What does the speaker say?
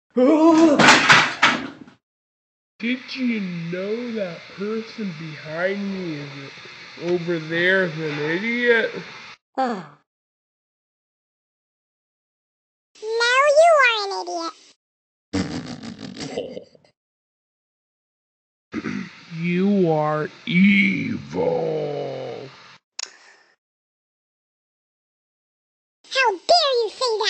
Did you know that person behind me is over there is an idiot? No, you are an idiot. You are evil. How dare you say that?